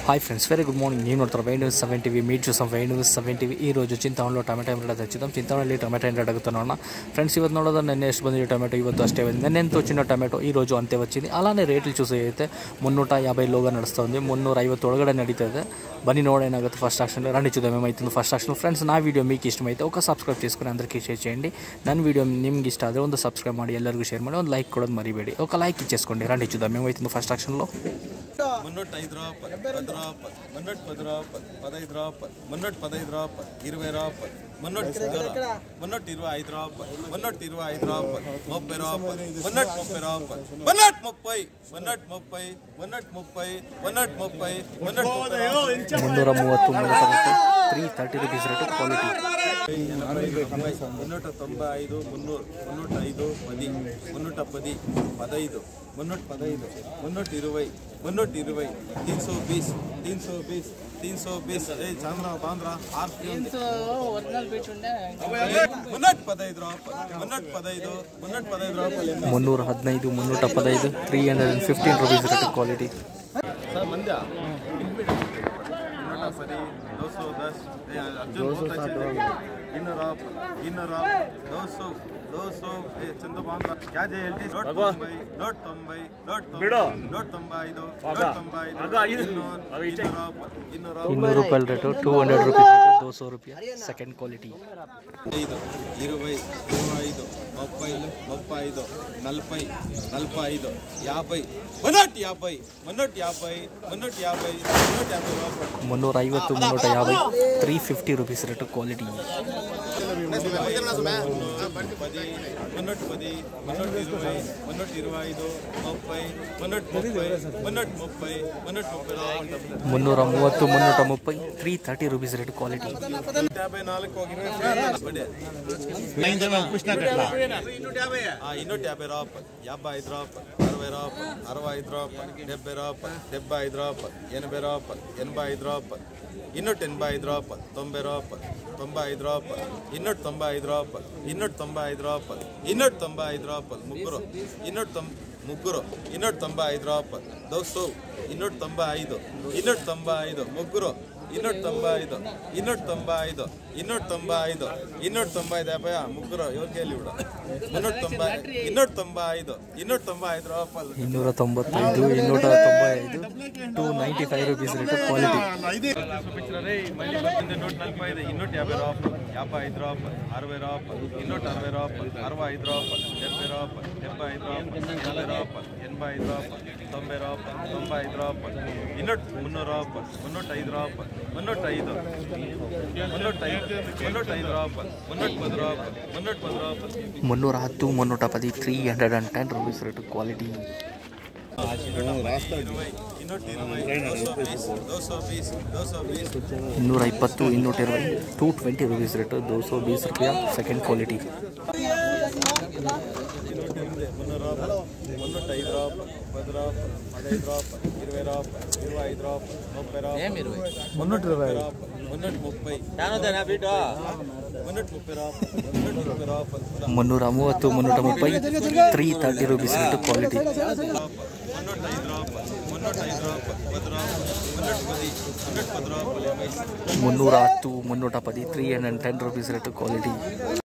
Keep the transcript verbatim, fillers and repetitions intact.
high friends very good morning नहीं नोड़ता V news seven TV मीट चूसा वै न्यूज़ सेवन टीवी चिंतामणिलो टमाटो रेट हच्चिदाम चिंतामणि टमाटो रेट आगुत्तो नोडोण फ्रेंड्स इवत्तु नोडोदु निन्ने एष्टु बंदिदे टमाटो इवत्तु अष्टे बंदिदे निन्ने एंत वच्चिन टमाटो ई रोजु अंते वच्चिंది అలానే రేట్లు చూసేయైతే మున్నూట యాభై లోగా నడుస్తుంది మున్నూట ఐవత్తు ఒಳಗಡೆ నడితది బని నోడ ఏనాಗುತ್ತೆ ఫస్ట్ ఆక్షన్ రండి చూద్దాం ఏమైతుందో ఫస్ట్ ఆక్షన్ ఫ్రెండ్స్ నా వీడియో మీకు ఇష్టమైతే ఒక సబ్స్క్రైబ్ చేసుకొని అందరికీ షేర్ చేయండి ನನ್ನ వీడియో ನಿಮಗೆ ಇಷ್ಟ ಆದರೆ ಒಂದು ಸಬ್ಸ್ಕ್ರೈಬ್ ಮಾಡಿ ಎಲ್ಲರಿಗೂ ಶೇರ್ ಮಾಡಿ ಒಂದು ಲೈಕ್ ಕೊಡೋದು ಮರಿಬೇಡಿ ఒక ಲೈಕ್ ಇಚ್ಚೇಸ್ಕೊಂಡು రండి చూద్దాం ఏమైతుందో ఫస్ట్ ఆక్షన్లో ಮುನ್ನೂಟ ಐದು ರೂಪಾಯಿ ಪದ ರೂಪಾಯಿ ಮುನ್ನೂಟ ಪದ ರೂಪಾಯಿ ಪದೈದು ರೂಪಾಯಿ ಮುನ್ನೂಟ ಪದೈದು ರೂಪಾಯಿ ಇರುವೈ ರೂಪಾಯಿ ಮುನ್ನೂಟ ಮುನ್ನೂಟ ಇರುವೈ ಐದು ರೂಪಾಯಿ ಮುನ್ನೂಟ ಇರುವೈ ಐದು ರೂಪಾಯಿ ಮುಪ್ಪೈ ರೂಪಾಯಿ ಮುನ್ನೂಟ ಮುಪ್ಪೈ ರೂಪಾಯಿ ಮುನ್ನೂಟ ಮುಪ್ಪೈ ಮುನ್ನೂಟ ಮುಪ್ಪೈ ಮುನ್ನೂಟ ಮುಪ್ಪೈ ಮುನ್ನೂಟ ಮುಪ್ಪೈ ಮುನ್ನೂಟ ಮುನ್ನೂರ ಮೂವತ್ತು three thirty rupees rate quality ಮುನ್ನೂಟ ತೊಂಬೈ ಐದು ಮುನ್ನೂರು ಮುನ್ನೂಟ ಐದು ಪದಿ ಮುನ್ನೂಟ ಪದಿ ಪದೈದು ಮುನ್ನೂಟ ಪದೈದು ಮುನ್ನೂಟ ಇರುವೈ ಮುನ್ನೂಟ ಇರುವೈ ತೀನ್ ಸौ बीस तीन सौ बीस तीन सौ बीस ए चांद्रा बांद्रा आर तीन सौ ओरिजिनल बीच ఉండే ಮುನ್ನೂಟ ಪದೈದು ರೂಪಾಯಿ ಮುನ್ನೂಟ ಪದೈದು ಮುನ್ನೂಟ ಪದೈದು ರೂಪಾಯಿ ಮುನ್ನೂರ ಹದಿನೈದು ಮುನ್ನೂರ ಪದೈದು three hundred fifteen rupees rate quality sir ಮಂದ್ಯ ಮುನ್ನೂಟ ಪದಿ दो सौ दस अर्जुन बहुत अच्छे ಇನ್ನೂರ ಇನ್ನೂರ दो सौ दो सौ ಚಂದ್ರಬಾಂದ್ರ क्या जे एलटी नोट ತೊಂಬೈ नोट ತೊಂಬೈ नोट ತೊಂಬೈ नोट ತೊಂಬೈ ಐದು नोट ತೊಂಬೈ ಐದು ಇನ್ನೂರ ಇನ್ನೂರು ರೂಪಾಯಿ ರೇಟ್ टू हंड्रेड ರುಪೀಸ್ ರೇಟ್ दो सौ ರೂಪಾಯಿ ಸೆಕೆಂಡ್ ಕ್ವಾಲಿಟಿ ಐದು ಇರುವೈ ಇರುವೈದು ಮುಪ್ಪೈ ಮುಪ್ಪೈದು ನಲವೈ ನಲವೈದು ಯಾಭೈ ಮುನ್ನೂಟ ಯಾಭೈ ಮುನ್ನೂಟ ಯಾಭೈ ಮುನ್ನೂಟ ಯಾಭೈ ಮುನ್ನೂಟ ಯಾಭೈ ರೂಪಾಯಿ ಮುನ್ನೂರ ಐವತ್ತು ಮುನ್ನೂರ ಯಾಭೈ three fifty rupees rate quality పది మున్నూట పది మున్నూట ఇరవై మున్నూట ఇరవై ఐదు ముప్పై మున్నూట ముప్పై మున్నూట ముప్పై మున్నూట ముప్పై మున్నూర మూವತ್ತು ಮುನ್ನೂರ ಮುಪ್ಪೈ three thirty rupees rate quality యాభై నాలుగు ಇನ್ನೂట యాభై రూపాయలు యాభై ఐదు రూపాయలు అరవై రూపాయలు అరవై ఐదు రూపాయలు డెబ్బై రూపాయలు డెబ్బై ఐదు రూపాయలు ఎనభై రూపాయలు ఎనభై ఐదు రూపాయలు ಇನ್ನೂಟ ಎನಭೈ ಐದು ರೂಪಾಯಿ ತೊಂಬೈ ರೂಪಾಯಿ ತೊಂಬೈ ಐದು ರೂಪಾಯಿ ಇನ್ನೂಟ ತೊಂಬೈ ಐದು ರೂಪಾಯಿ ಇನ್ನೂಟ ತೊಂಬೈ ಐದು ರೂಪಾಯಿ ಇನ್ನೂಟ ತೊಂಬೈ ಐದು ರೂಪಾಯಿ ಮುಗ್ಗುರು ಇನ್ನೂಟ ತೊಂಬ ಮುಗ್ಗುರು ಇನ್ನೂಟ ತೊಂಬೈ ಐದು ರೂಪಾಯಿ ದೋಸು ಇನ್ನೂಟ ತೊಂಬೈ ಐದು ಇನ್ನೂಟ ತೊಂಬೈ ಐದು ಮುಗ್ಗುರು ಇನ್ನೂಟ ತೊಂಬೈ ಐದು ಇನ್ನೂಟ ತೊಂಬೈ ಐದು ಇನ್ನೂಟ ತೊಂಬೈ ಐದು ಇನ್ನೂಟ ತೊಂಬೈ ಐದು ಯಾಭಯ ಮುಗ್ಗುರು ಇವ್ರ ಕೇಳಿ ಬಿಡ ಮುನ್ನೂಟ ತೊಂಬೈ ಇನ್ನೂಟ ತೊಂಬೈ ಐದು ಇನ್ನೂಟ ತೊಂಬೈ ಐದು ರೂಪಾಯಿ ಇನ್ನೂರ ತೊಂಬತ್ತೈದು ಇನ್ನೂರ ತೊಂಬೈ ಐದು two ninety five rupees rate quality నూట నలభై ఐదు ಇನ್ನೂట యాభై రూపాయలు యాభై ఐదు రూపాయలు అరవై రూపాయలు ಇನ್ನೂట అరవై రూపాయలు అరవై ఐదు రూపాయలు డెబ్బై రూపాయలు డెబ్బై ఐదు రూపాయలు ఎనభై రూపాయలు ఎనభై ఐదు రూపాయలు తొంభై రూపాయలు తొంభై ఐదు రూపాయలు ಇನ್ನೂట ಮುನ್ನೂರು రూపాయలు ಮುನ್ನೂట ಐದು రూపాయలు ಮುನ್ನೂಟ ಐದು ಮುನ್ನೂಟ ಐದು ಮುನ್ನೂಟ ಐದು రూపాయలు ಮುನ್ನೂಟ పది రూపాయలు ಮುನ್ನೂಟ పది రూపాయలు ಮುನ್ನೂರ ಹತ್ತು ಮುನ್ನೂರ ಪದಿ three hundred and ten rupees rate quality ಇನ್ನೂರ ಇಪ್ಪತ್ತು ಇನ್ನೂರ ಇರುವೈ ಟೂ ಟ್ವೆಂಟಿ ರುಪೀಸ್ ರೇಟ್ दो सौ बीस रुपया ಸೆಕೆಂಡ್ ಕ್ವಾಲಿಟಿ ಮುನ್ನೂಟ ಐದು ರೂಪಾಯಿ ಪದ ರೂಪಾಯಿ ಹದಿನೈದು ರೂಪಾಯಿ ಇರುವೈ ರೂಪಾಯಿ ಇರುವೈ ಐದು ರೂಪಾಯಿ ಮುಪ್ಪೈ ರೂಪಾಯಿ ಮುನ್ನೂಟ ಇರುವೈ ಮುನ್ನೂಟ ಮುಪ್ಪೈ ಮುನ್ನೂಟ ಮುಪ್ಪೈ ರೂಪಾಯಿ ಮುನ್ನೂಟ ಮುಪ್ಪೈ ರೂಪಾಯಿ ಮುನ್ನೂರ ಮೂವತ್ತು ಮುನ್ನೂರ ಮುಪ್ಪೈ three thirty rupees rate quality ಮುನ್ನೂಟ ಐದು ರೂಪಾಯಿ ಮುನ್ನೂಟ ಐದು ರೂಪಾಯಿ ಪದ ರೂಪಾಯಿ ಮುನ್ನೂಟ ಪದಿ ಮುನ್ನೂಟ ಪದ ರೂಪಾಯಿ ಮುನ್ನೂರ ಹತ್ತು ಮುನ್ನೂರ ಪದಿ three hundred ten rupees rate quality